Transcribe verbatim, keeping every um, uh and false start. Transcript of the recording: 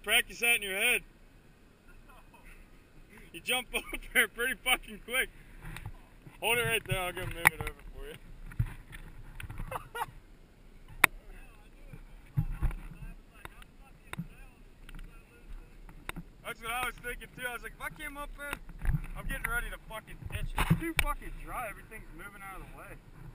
practice that in your head. You jump up there pretty fucking quick. Hold it right there, I'll go move it over for you. That's what I was thinking too. I was like, if I came up there, I'm getting ready to fucking ditch it. It's too fucking dry, everything's moving out of the way.